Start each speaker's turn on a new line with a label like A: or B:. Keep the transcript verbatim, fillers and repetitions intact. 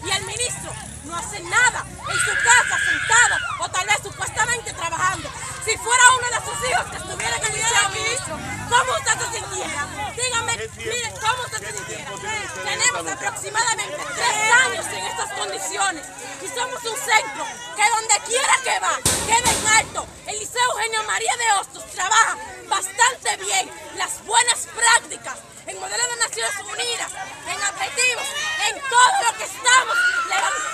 A: y el ministro no hace nada en su casa sentado o tal vez supuestamente trabajando. Si fuera uno de sus hijos que estuviera en el liceo, ministro, ¿cómo usted se sintiera? Dígame, miren, ¿cómo usted se sintiera? Tenemos aproximadamente tres años en estas condiciones y somos un centro que donde quiera que va, queda en alto. El Liceo Eugenio María de Hostos trabaja bastante bien las buenas prácticas en modelo de Naciones Unidas, en objetivos, en todo lo que estamos levantando.